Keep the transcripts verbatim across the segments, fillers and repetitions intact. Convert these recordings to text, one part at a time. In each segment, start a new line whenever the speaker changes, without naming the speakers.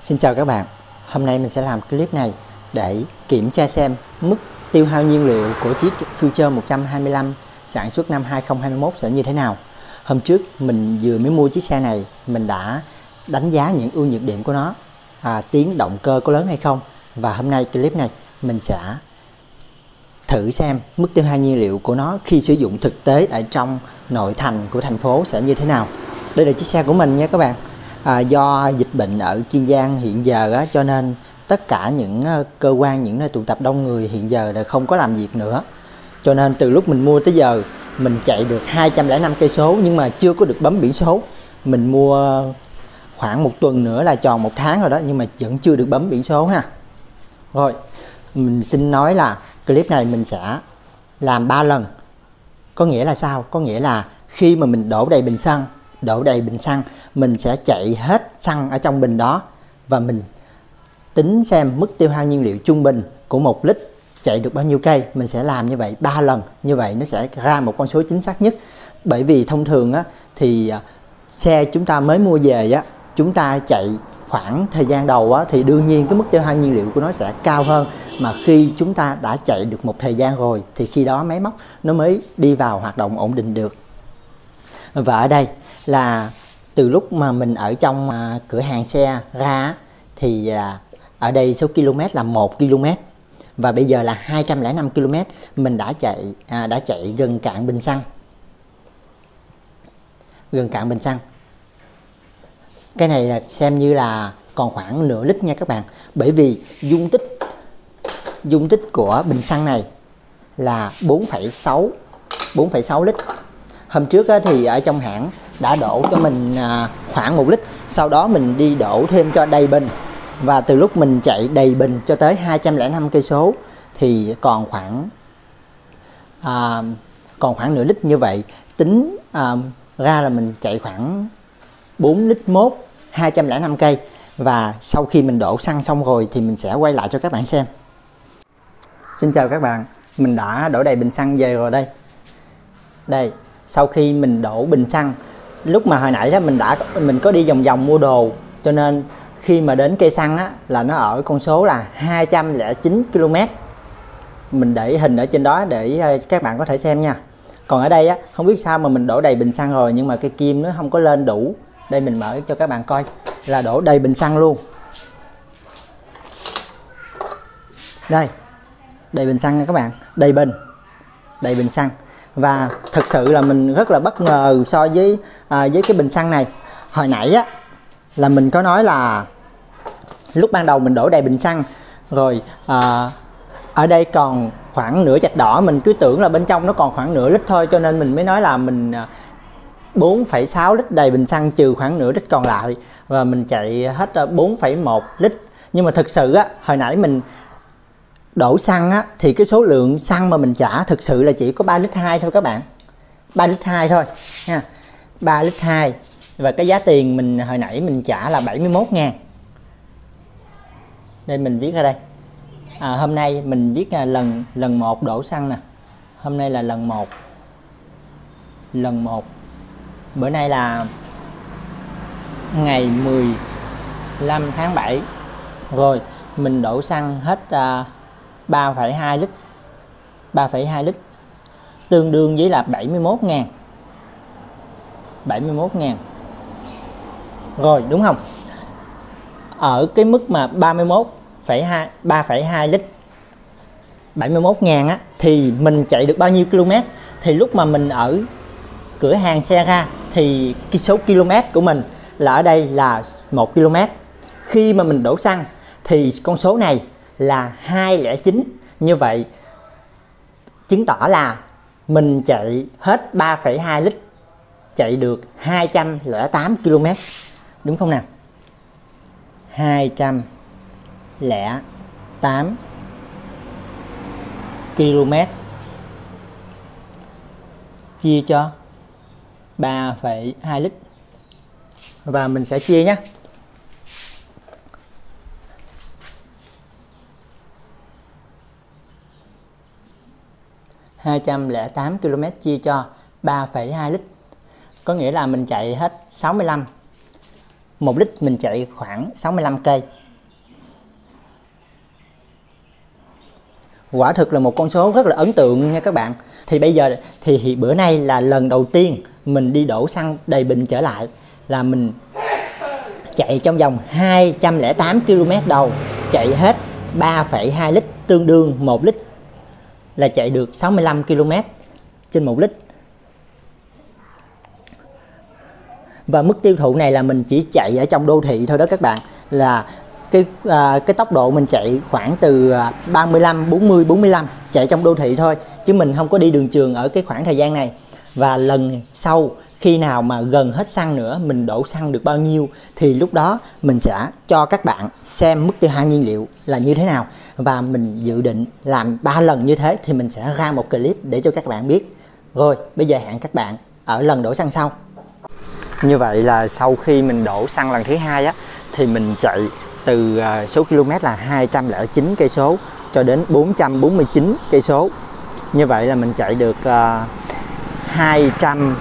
Xin chào các bạn, hôm nay mình sẽ làm clip này để kiểm tra xem mức tiêu hao nhiên liệu của chiếc Future một trăm hai mươi lăm sản xuất năm hai không hai mốt sẽ như thế nào. Hôm trước mình vừa mới mua chiếc xe này, mình đã đánh giá những ưu nhược điểm của nó, à, tiếng động cơ có lớn hay không. Và hôm nay clip này mình sẽ thử xem mức tiêu hao nhiên liệu của nó khi sử dụng thực tế ở trong nội thành của thành phố sẽ như thế nào. Đây là chiếc xe của mình nha các bạn. À, do dịch bệnh ở Kiên Giang hiện giờ á, cho nên tất cả những cơ quan, những nơi tụ tập đông người hiện giờ là không có làm việc nữa. Cho nên từ lúc mình mua tới giờ mình chạy được hai trăm lẻ năm cây số nhưng mà chưa có được bấm biển số. Mình mua khoảng một tuần nữa là tròn một tháng rồi đó, nhưng mà vẫn chưa được bấm biển số ha. Rồi, mình xin nói là clip này mình sẽ làm ba lần. Có nghĩa là sao? Có nghĩa là khi mà mình đổ đầy bình xăng, đổ đầy bình xăng, mình sẽ chạy hết xăng ở trong bình đó và mình tính xem mức tiêu hao nhiên liệu trung bình của một lít chạy được bao nhiêu cây. Mình sẽ làm như vậy ba lần, như vậy nó sẽ ra một con số chính xác nhất. Bởi vì thông thường á, thì xe chúng ta mới mua về á, chúng ta chạy khoảng thời gian đầu á, thì đương nhiên cái mức tiêu hao nhiên liệu của nó sẽ cao hơn. Mà khi chúng ta đã chạy được một thời gian rồi thì khi đó máy móc nó mới đi vào hoạt động ổn định được. Và ở đây là từ lúc mà mình ở trong à, cửa hàng xe ra thì à, ở đây số km là một ki lô mét và bây giờ là hai trăm lẻ năm ki lô mét. Mình đã chạy à, đã chạy gần cạn bình xăng, gần cạn bình xăng. Cái này là xem như là còn khoảng nửa lít nha các bạn, bởi vì dung tích dung tích của bình xăng này là bốn phẩy sáu lít. Hôm trước á, thì ở trong hãng đã đổ cho mình à, khoảng một lít, sau đó mình đi đổ thêm cho đầy bình, và từ lúc mình chạy đầy bình cho tới hai trăm lẻ năm cây số thì còn khoảng à, còn khoảng nửa lít. Như vậy tính à, ra là mình chạy khoảng bốn lít mốt, hai trăm lẻ năm cây. Và sau khi mình đổ xăng xong rồi thì mình sẽ quay lại cho các bạn xem. Xin chào các bạn, mình đã đổ đầy bình xăng về rồi đây. Đây, sau khi mình đổ bình xăng, lúc mà hồi nãy đó mình đã mình có đi vòng vòng mua đồ, cho nên khi mà đến cây xăng á, là nó ở con số là hai trăm lẻ chín ki lô mét. Mình để hình ở trên đó để các bạn có thể xem nha. Còn ở đây á, không biết sao mà mình đổ đầy bình xăng rồi nhưng mà cây kim nó không có lên đủ. Đây mình mở cho các bạn coi là đổ đầy bình xăng luôn. Đây, đầy bình xăng nha các bạn, đầy bình, đầy bình xăng. Và thật sự là mình rất là bất ngờ so với à, với cái bình xăng này. Hồi nãy á là mình có nói là lúc ban đầu mình đổ đầy bình xăng rồi, à, ở đây còn khoảng nửa chạch đỏ, mình cứ tưởng là bên trong nó còn khoảng nửa lít thôi, cho nên mình mới nói là mình bốn phẩy sáu lít đầy bình xăng trừ khoảng nửa lít còn lại, và mình chạy hết bốn phẩy một lít. Nhưng mà thực sự á, hồi nãy mình đổ xăng á, thì cái số lượng xăng mà mình trả thực sự là chỉ có ba lít hai thôi các bạn. ba lít hai thôi nha, ba lít hai. Và cái giá tiền mình hồi nãy mình trả là bảy mươi mốt ngàn. Đây mình viết ra đây. À, hôm nay mình viết là lần lần một đổ xăng nè. Hôm nay là lần một. Lần một. Bữa nay là ngày mười lăm tháng bảy. Rồi, mình đổ xăng hết uh, ba phẩy hai lít. ba phẩy hai lít tương đương với là bảy mươi mốt ngàn. bảy mươi mốt ngàn. Rồi, đúng không? Ở cái mức mà ba mươi mốt phẩy hai, ba phẩy hai lít, bảy mươi mốt ngàn á, thì mình chạy được bao nhiêu km? Thì lúc mà mình ở cửa hàng xe ra thì cái số km của mình là ở đây là một ki lô mét. Khi mà mình đổ xăng thì con số này là hai trăm lẻ chín. Như vậy chứng tỏ là mình chạy hết ba phẩy hai lít, chạy được hai trăm lẻ tám ki lô mét. Đúng không nào? hai trăm lẻ tám ki lô mét chia cho ba phẩy hai lít. Và mình sẽ chia nhé. hai trăm lẻ tám ki lô mét chia cho ba phẩy hai lít. Có nghĩa là mình chạy hết sáu mươi lăm một lít mình chạy khoảng sáu mươi lăm cây. Quả thực là một con số rất là ấn tượng nha các bạn. Thì bây giờ thì bữa nay là lần đầu tiên mình đi đổ xăng đầy bình trở lại, là mình chạy trong vòng hai trăm lẻ tám ki lô mét đầu, chạy hết ba phẩy hai lít, tương đương một lít là chạy được sáu mươi lăm ki lô mét trên một lít. Và mức tiêu thụ này là mình chỉ chạy ở trong đô thị thôi đó các bạn, là cái à, cái tốc độ mình chạy khoảng từ ba mươi lăm, bốn mươi, bốn mươi lăm, chạy trong đô thị thôi, chứ mình không có đi đường trường ở cái khoảng thời gian này. Và lần sau khi nào mà gần hết xăng nữa, mình đổ xăng được bao nhiêu thì lúc đó mình sẽ cho các bạn xem mức tiêu hao nhiên liệu là như thế nào. Và mình dự định làm ba lần như thế thì mình sẽ ra một clip để cho các bạn biết. Rồi bây giờ hẹn các bạn ở lần đổ xăng sau. Như vậy là sau khi mình đổ xăng lần thứ hai á, thì mình chạy từ uh, số km là hai trăm lẻ chín cây số cho đến bốn trăm bốn mươi chín cây số. Như vậy là mình chạy được uh, hai trăm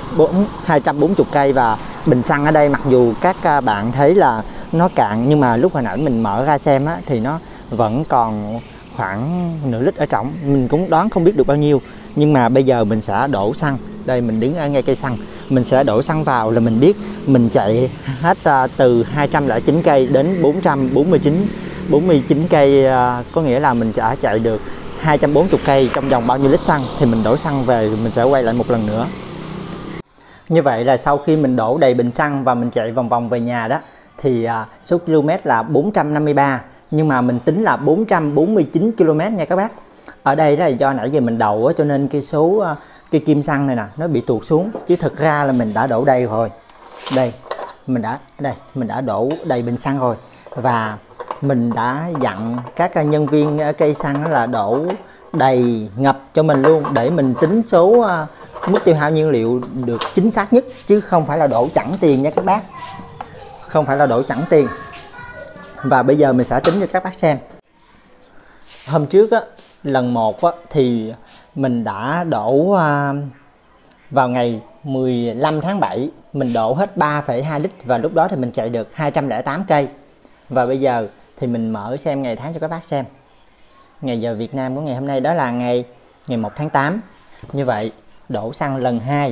bốn mươi cây. Và bình xăng ở đây mặc dù các uh, bạn thấy là nó cạn, nhưng mà lúc hồi nãy mình mở ra xem á, thì nó vẫn còn khoảng nửa lít ở trong. Mình cũng đoán không biết được bao nhiêu, nhưng mà bây giờ mình sẽ đổ xăng. Đây mình đứng ở ngay cây xăng, mình sẽ đổ xăng vào là mình biết mình chạy hết uh, từ hai trăm lẻ chín cây đến bốn trăm bốn mươi chín, bốn mươi chín cây, uh, có nghĩa là mình đã chạy được hai trăm bốn mươi cây trong vòng bao nhiêu lít xăng. Thì mình đổ xăng về mình sẽ quay lại một lần nữa. Như vậy là sau khi mình đổ đầy bình xăng và mình chạy vòng vòng về nhà đó, thì uh, số km là bốn trăm năm mươi ba, nhưng mà mình tính là bốn trăm bốn mươi chín ki lô mét nha các bác. Ở đây đó là do nãy giờ mình đầu cho nên cái số uh, cái kim xăng này nè nó bị tuột xuống, chứ thực ra là mình đã đổ đầy rồi. Đây mình đã đây mình đã đổ đầy bình xăng rồi, và mình đã dặn các nhân viên cây xăng là đổ đầy ngập cho mình luôn, để mình tính số uh, mức tiêu hao nhiên liệu được chính xác nhất, chứ không phải là đổ chẳng tiền nha các bác, không phải là đổ chẳng tiền. Và bây giờ mình sẽ tính cho các bác xem. Hôm trước á, lần một á, thì mình đã đổ uh, vào ngày mười lăm tháng bảy, mình đổ hết ba phẩy hai lít, và lúc đó thì mình chạy được hai trăm lẻ tám cây. Và bây giờ thì mình mở xem ngày tháng cho các bác xem. Ngày giờ Việt Nam của ngày hôm nay đó là ngày ngày một tháng tám. Như vậy đổ xăng lần hai,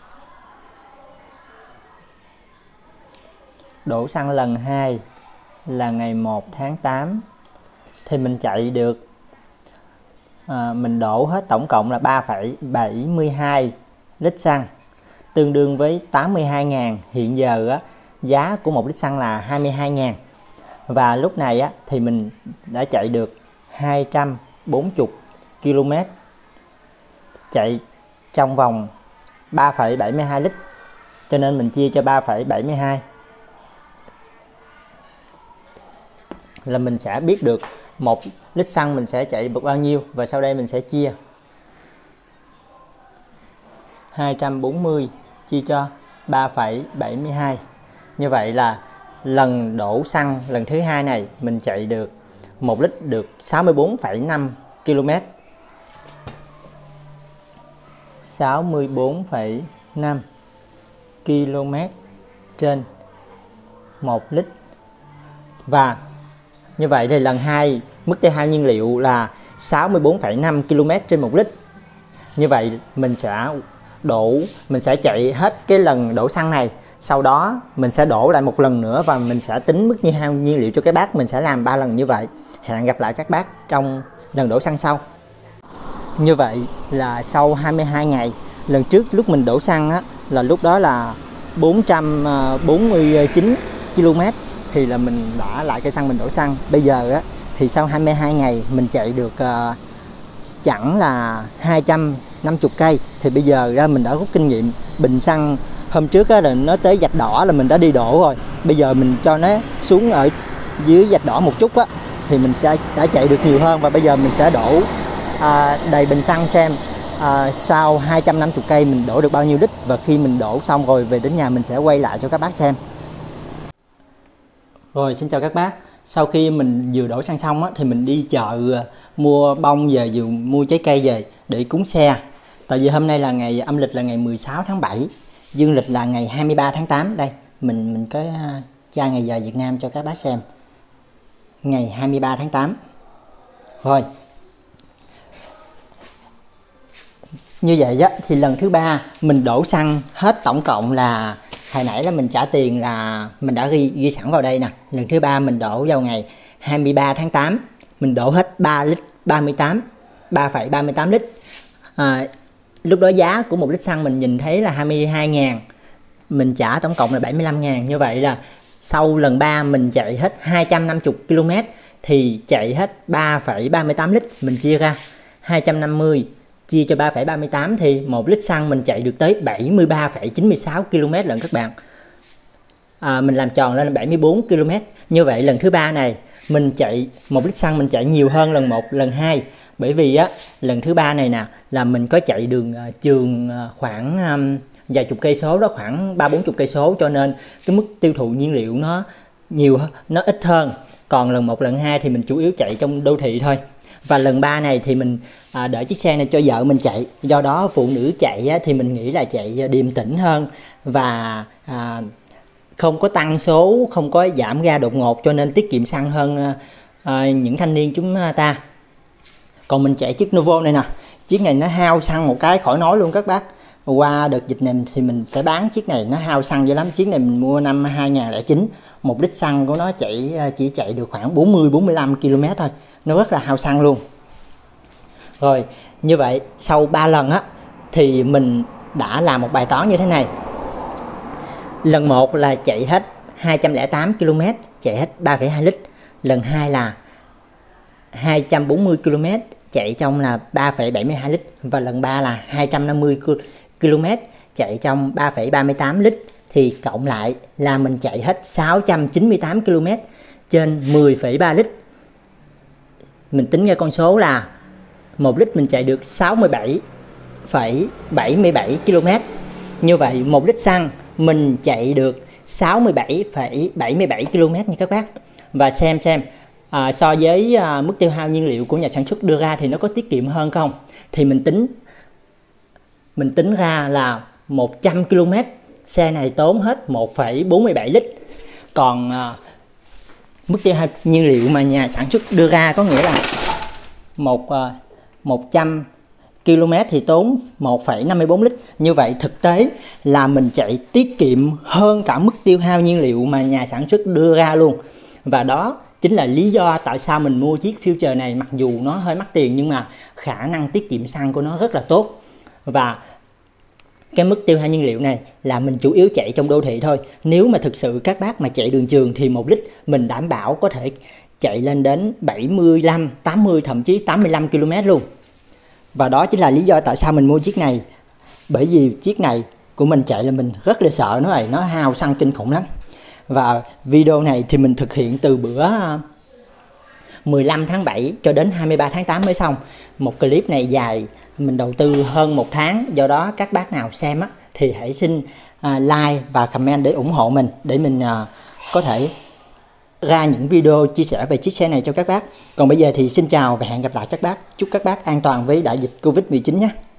đổ xăng lần hai là ngày một tháng tám, thì mình chạy được à, mình đổ hết tổng cộng là ba phẩy bảy mươi hai lít xăng, tương đương với tám mươi hai ngàn. Hiện giờ á, giá của một lít xăng là hai mươi hai ngàn. Và lúc này á, thì mình đã chạy được hai trăm bốn mươi ki lô mét, chạy trong vòng ba phẩy bảy mươi hai lít, cho nên mình chia cho ba phẩy bảy mươi hai là mình sẽ biết được một lít xăng mình sẽ chạy được bao nhiêu. Và sau đây mình sẽ chia hai trăm bốn mươi chia cho ba phẩy bảy mươi hai. Như vậy là lần đổ xăng lần thứ hai này mình chạy được một lít được sáu mươi bốn phẩy năm ki lô mét, sáu mươi bốn phẩy năm ki lô mét trên một lít. Và như vậy thì lần hai mức tiêu hao nhiên liệu là sáu mươi bốn phẩy năm ki lô mét trên một lít. Như vậy mình sẽ đổ mình sẽ chạy hết cái lần đổ xăng này, sau đó mình sẽ đổ lại một lần nữa và mình sẽ tính mức tiêu hao nhiên liệu cho các bác. Mình sẽ làm ba lần như vậy. Hẹn gặp lại các bác trong lần đổ xăng sau. Như vậy là sau hai mươi hai ngày, lần trước lúc mình đổ xăng á, là lúc đó là bốn trăm bốn mươi chín ki lô mét, thì là mình đã lại cây xăng mình đổ xăng. Bây giờ á, thì sau hai mươi hai ngày mình chạy được uh, chẳng là hai trăm năm mươi cây. Thì bây giờ ra mình đã rút kinh nghiệm. Bình xăng hôm trước á, là nó tới vạch đỏ là mình đã đi đổ rồi. Bây giờ mình cho nó xuống ở dưới vạch đỏ một chút á, thì mình sẽ đã chạy được nhiều hơn. Và bây giờ mình sẽ đổ à, đầy bình xăng xem à, sau hai trăm năm mươi cây mình đổ được bao nhiêu lít. Và khi mình đổ xong rồi về đến nhà mình sẽ quay lại cho các bác xem. Rồi, xin chào các bác. Sau khi mình vừa đổ xăng xong á, thì mình đi chợ mua bông về, vừa mua trái cây về để cúng xe. Tại vì hôm nay là ngày âm lịch là ngày mười sáu tháng bảy, dương lịch là ngày hai mươi ba tháng tám. Đây mình mình có tra ngày giờ Việt Nam cho các bác xem. Ngày hai mươi ba tháng tám. Rồi. Như vậy á, thì lần thứ ba mình đổ xăng hết tổng cộng là hồi nãy là mình trả tiền là mình đã ghi ghi sẵn vào đây nè. Lần thứ ba mình đổ vào ngày hai mươi ba tháng tám, mình đổ hết ba lít ba mươi tám, ba phẩy ba mươi tám lít. À, lúc đó giá của một lít xăng mình nhìn thấy là hai mươi hai ngàn, mình trả tổng cộng là bảy mươi lăm ngàn. Như vậy là sau lần ba mình chạy hết hai trăm năm mươi ki lô mét thì chạy hết ba phẩy ba mươi tám lít. Mình chia ra hai trăm năm mươi chia cho ba phẩy ba mươi tám thì một lít xăng mình chạy được tới bảy mươi ba phẩy chín mươi sáu ki lô mét lận các bạn. À, mình làm tròn lên là bảy mươi bốn ki lô mét. Như vậy lần thứ ba này mình chạy một lít xăng mình chạy nhiều hơn lần một, lần hai. Bởi vì á lần thứ ba này nè là mình có chạy đường uh, trường uh, khoảng um, vài chục cây số đó, khoảng ba bốn chục cây số, cho nên cái mức tiêu thụ nhiên liệu nó nhiều nó ít hơn. Còn lần một, lần hai thì mình chủ yếu chạy trong đô thị thôi. Và lần ba này thì mình à, đợi chiếc xe này cho vợ mình chạy. Do đó phụ nữ chạy á, thì mình nghĩ là chạy điềm tĩnh hơn và à, không có tăng số, không có giảm ga đột ngột, cho nên tiết kiệm xăng hơn à, những thanh niên chúng ta. Còn mình chạy chiếc Novo này nè, chiếc này nó hao xăng một cái khỏi nói luôn các bác. Qua đợt dịch này thì mình sẽ bán chiếc này, nó hao xăng dữ lắm. Chiếc này mình mua năm hai nghìn không trăm lẻ chín, một lít xăng của nó chạy chỉ chạy được khoảng bốn mươi bốn mươi lăm ki lô mét thôi, nó rất là hao xăng luôn. Rồi như vậy sau ba lần á thì mình đã làm một bài toán như thế này. Lần một là chạy hết hai trăm lẻ tám ki lô mét, chạy hết ba phẩy hai lít. Lần hai là hai trăm bốn mươi ki lô mét, chạy trong là ba phẩy bảy mươi hai lít. Và lần ba là hai trăm năm mươi ki lô mét, chạy trong ba phẩy ba mươi tám lít. Thì cộng lại là mình chạy hết sáu trăm chín mươi tám ki lô mét trên mười phẩy ba lít. Mình tính ra con số là một lít mình chạy được sáu mươi bảy phẩy bảy mươi bảy ki lô mét. Như vậy một lít xăng mình chạy được sáu mươi bảy phẩy bảy mươi bảy ki lô mét nha các bác. Và xem xem à, so với à, mức tiêu hao nhiên liệu của nhà sản xuất đưa ra thì nó có tiết kiệm hơn không. Thì mình tính mình tính ra là một trăm ki lô mét xe này tốn hết một phẩy bốn mươi bảy lít. Còn à, mức tiêu hao nhiên liệu mà nhà sản xuất đưa ra có nghĩa là một à, một trăm ki lô mét thì tốn một phẩy năm mươi bốn lít. Như vậy thực tế là mình chạy tiết kiệm hơn cả mức tiêu hao nhiên liệu mà nhà sản xuất đưa ra luôn. Và đó chính là lý do tại sao mình mua chiếc Future này. Mặc dù nó hơi mắc tiền nhưng mà khả năng tiết kiệm xăng của nó rất là tốt. Và cái mức tiêu hao nhiên liệu này là mình chủ yếu chạy trong đô thị thôi. Nếu mà thực sự các bác mà chạy đường trường thì một lít mình đảm bảo có thể chạy lên đến bảy mươi lăm, tám mươi, thậm chí tám mươi lăm ki lô mét luôn. Và đó chính là lý do tại sao mình mua chiếc này. Bởi vì chiếc này của mình chạy là mình rất là sợ nó này, nó hao xăng kinh khủng lắm. Và video này thì mình thực hiện từ bữa mười lăm tháng bảy cho đến hai mươi ba tháng tám mới xong. Một clip này dài, mình đầu tư hơn một tháng. Do đó các bác nào xem á, thì hãy xin à, like và comment để ủng hộ mình, để mình à, có thể ra những video chia sẻ về chiếc xe này cho các bác. Còn bây giờ thì xin chào và hẹn gặp lại các bác. Chúc các bác an toàn với đại dịch Covid mười chín nhé.